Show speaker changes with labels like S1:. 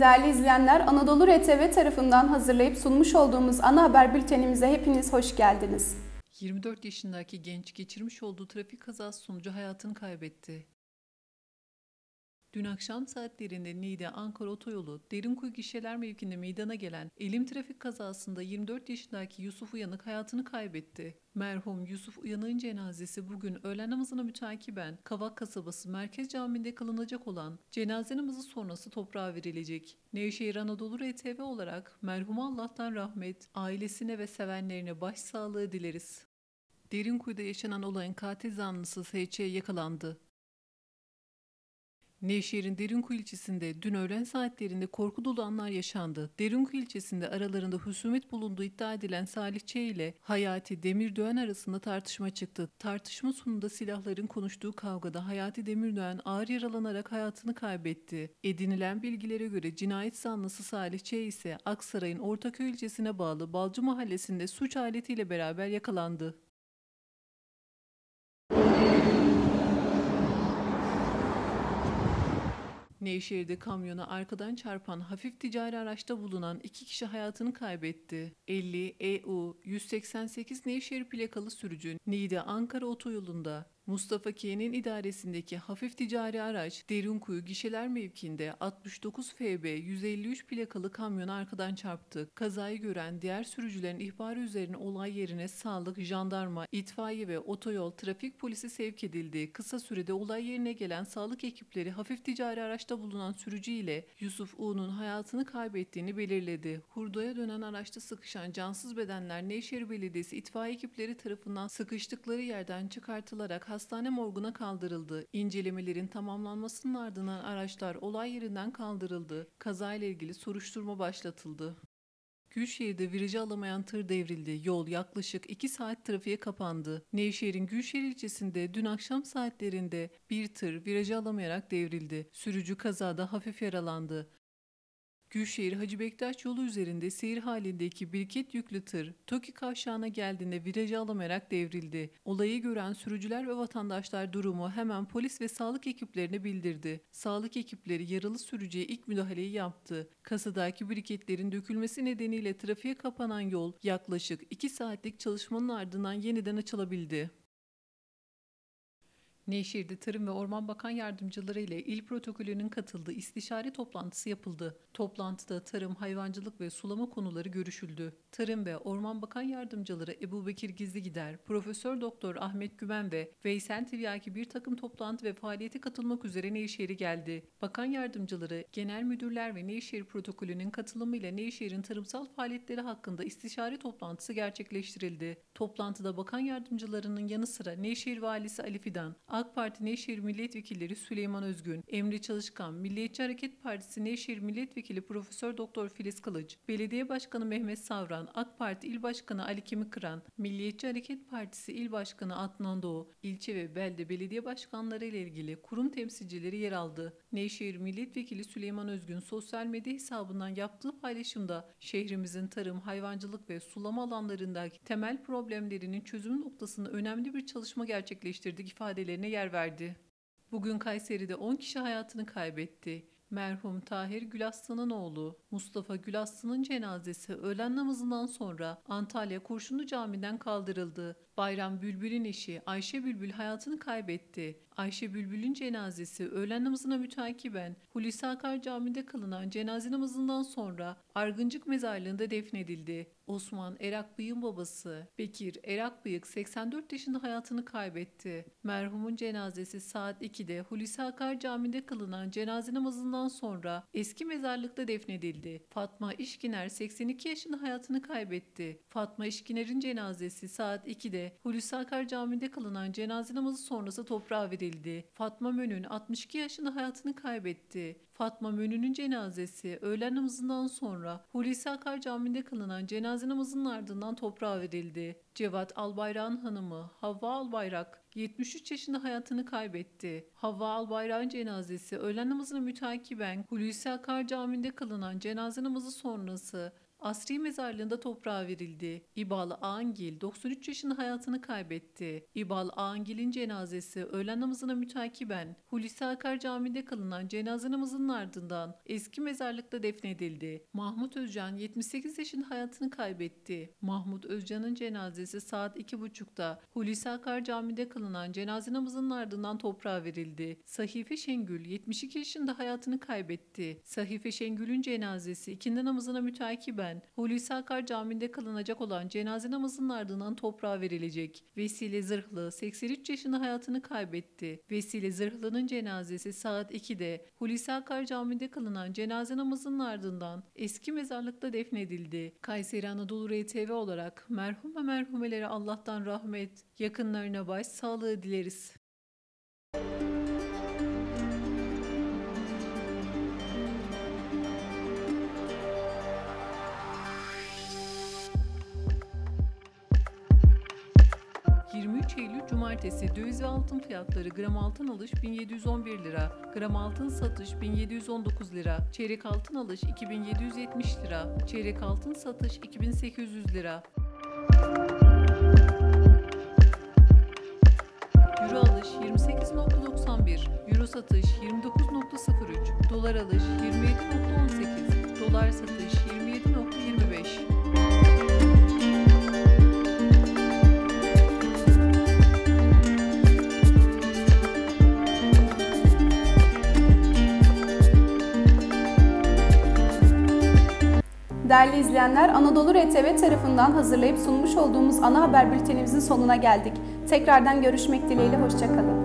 S1: Değerli izleyenler, Anadolu RTV tarafından hazırlayıp sunmuş olduğumuz ana haber bültenimize hepiniz hoş geldiniz.
S2: 24 yaşındaki genç geçirmiş olduğu trafik kazası sonucu hayatını kaybetti. Dün akşam saatlerinde Niğde Ankara Otoyolu Derinkuyu Gişeler mevkinde meydana gelen elim trafik kazasında 24 yaşındaki Yusuf Uyanık hayatını kaybetti. Merhum Yusuf Uyanık'ın cenazesi bugün öğlen namazına mütakiben Kavak Kasabası Merkez Camii'nde kılınacak olan cenaze namazı sonrası toprağa verilecek. Nevşehir Anadolu RTV olarak merhuma Allah'tan rahmet, ailesine ve sevenlerine başsağlığı dileriz. Derinkuyu'da yaşanan olayın katil zanlısı S.Ç. yakalandı. Nevşehir'in Derinkuyu ilçesinde dün öğlen saatlerinde korku dolu anlar yaşandı. Derinkuyu ilçesinde aralarında husumet bulunduğu iddia edilen Salih Ç. ile Hayati Demirdöğen arasında tartışma çıktı. Tartışma sonunda silahların konuştuğu kavgada Hayati Demirdöğen ağır yaralanarak hayatını kaybetti. Edinilen bilgilere göre cinayet zanlısı Salih Ç. ise Aksaray'ın Ortaköy ilçesine bağlı Balcı mahallesinde suç aletiyle beraber yakalandı. Nevşehir'de kamyona arkadan çarpan hafif ticari araçta bulunan 2 kişi hayatını kaybetti. 50 EU 188 Nevşehir plakalı sürücü Niğde Ankara otoyolunda Mustafa K'nin idaresindeki hafif ticari araç Derinkuyu Gişeler mevkiinde 69 FB 153 plakalı kamyon arkadan çarptı. Kazayı gören diğer sürücülerin ihbarı üzerine olay yerine sağlık, jandarma, itfaiye ve otoyol trafik polisi sevk edildi. Kısa sürede olay yerine gelen sağlık ekipleri hafif ticari araçta bulunan sürücü ile Yusuf U'nun hayatını kaybettiğini belirledi. Hurdaya dönen araçta sıkışan cansız bedenler Nevşehir Belediyesi itfaiye ekipleri tarafından sıkıştıkları yerden çıkartılarak hastane morguna kaldırıldı. İncelemelerin tamamlanmasının ardından araçlar olay yerinden kaldırıldı. Kazayla ilgili soruşturma başlatıldı. Gülşehir'de virajı alamayan tır devrildi. Yol yaklaşık 2 saat trafiğe kapandı. Nevşehir'in Gülşehir ilçesinde dün akşam saatlerinde bir tır virajı alamayarak devrildi. Sürücü kazada hafif yaralandı. Gülşehir Hacı Bektaş yolu üzerinde seyir halindeki biriket yüklü tır TOKİ kavşağına geldiğinde virajı alamayarak devrildi. Olayı gören sürücüler ve vatandaşlar durumu hemen polis ve sağlık ekiplerine bildirdi. Sağlık ekipleri yaralı sürücüye ilk müdahaleyi yaptı. Kasadaki biriketlerin dökülmesi nedeniyle trafiğe kapanan yol yaklaşık 2 saatlik çalışmanın ardından yeniden açılabildi. Nevşehir'de Tarım ve Orman Bakan Yardımcıları ile il protokolünün katıldığı istişare toplantısı yapıldı. Toplantıda tarım, hayvancılık ve sulama konuları görüşüldü. Tarım ve Orman Bakan Yardımcıları Ebubekir Gizligider, Profesör Doktor Ahmet Güven ve Veysel Tiryaki bir takım toplantı ve faaliyete katılmak üzere Nevşehir'e geldi. Bakan Yardımcıları, Genel Müdürler ve Nevşehir protokolünün katılımıyla Nevşehir'in tarımsal faaliyetleri hakkında istişare toplantısı gerçekleştirildi. Toplantıda bakan yardımcılarının yanı sıra Nevşehir Valisi Ali Fidan, AK Parti Nevşehir Milletvekilleri Süleyman Özgün, Emre Çalışkan, Milliyetçi Hareket Partisi Nevşehir Milletvekili Profesör Doktor Filiz Kılıç, Belediye Başkanı Mehmet Savran, AK Parti İl Başkanı Ali Kemikıran, Milliyetçi Hareket Partisi İl Başkanı Adnan Doğu, ilçe ve belde belediye başkanları ile ilgili kurum temsilcileri yer aldı. Nevşehir Milletvekili Süleyman Özgün sosyal medya hesabından yaptığı paylaşımda şehrimizin tarım, hayvancılık ve sulama alanlarındaki temel problemlerinin çözüm noktasında önemli bir çalışma gerçekleştirdik ifadelerine yer verdi. Bugün Kayseri'de 10 kişi hayatını kaybetti. Merhum Tahir Gülaslı'nın oğlu Mustafa Gülaslı'nın cenazesi öğlen namazından sonra Antalya Kurşunlu Camii'den kaldırıldı. Bayram Bülbül'ün eşi Ayşe Bülbül hayatını kaybetti. Ayşe Bülbül'ün cenazesi öğlen namazına mütakiben Hulusi Akar Camii'nde kılınan cenaze namazından sonra Argıncık Mezarlığı'nda defnedildi. Osman Erakbıyık'ın babası Bekir Erakbıyık 84 yaşında hayatını kaybetti. Merhumun cenazesi saat 2'de Hulusi Akar Camii'nde kılınan cenaze namazından sonra eski mezarlıkta defnedildi. Fatma İşkiner 82 yaşında hayatını kaybetti. Fatma İşkiner'in cenazesi saat 2'de Hulusi Akar Camii'nde kılınan cenaze namazı sonrası toprağa verildi. Fatma Mönün 62 yaşında hayatını kaybetti. Fatma Mönü'nün cenazesi öğlen namazından sonra Hulusi Akar Camii'nde kılınan cenaze namazının ardından toprağa verildi. Cevat Albayrak'ın hanımı Havva Albayrak 73 yaşında hayatını kaybetti. Havva Albayrak'ın cenazesi öğlen namazına mütakiben Hulusi Akar Camii'nde kılınan cenaze namazı sonrası Asri mezarlığında toprağa verildi. İbal Ağangil 93 yaşında hayatını kaybetti. İbal Ağangil'in cenazesi öğlen namazına mütakiben Hulusi Akar Camii'de kılınan cenaze namazının ardından eski mezarlıkta defnedildi. Mahmut Özcan 78 yaşında hayatını kaybetti. Mahmut Özcan'ın cenazesi saat 2.30'da Hulusi Akar Camii'de kılınan cenaze namazının ardından toprağa verildi. Sahife Şengül 72 yaşında hayatını kaybetti. Sahife Şengül'ün cenazesi ikindi namazına mütakiben Hulusi Akar Camii'nde kılınacak olan cenaze namazının ardından toprağa verilecek. Vesile Zırhlı 83 yaşında hayatını kaybetti. Vesile Zırhlı'nın cenazesi saat 2'de Hulusi Akar Camii'de kılınan cenaze namazının ardından eski mezarlıkta defnedildi. Kayseri Anadolu RTV olarak merhum ve merhumelere Allah'tan rahmet, yakınlarına başsağlığı dileriz. Eylül Cumartesi döviz ve altın fiyatları gram altın alış 1711 lira, gram altın satış 1719 lira, çeyrek altın alış 2770 lira, çeyrek altın satış 2800 lira. Euro alış 28.91, Euro satış 29.03, dolar alış 27.18, dolar satış 27.25.
S1: Değerli izleyenler, Anadolu RTV tarafından hazırlayıp sunmuş olduğumuz ana haber bültenimizin sonuna geldik. Tekrardan görüşmek dileğiyle, hoşça kalın.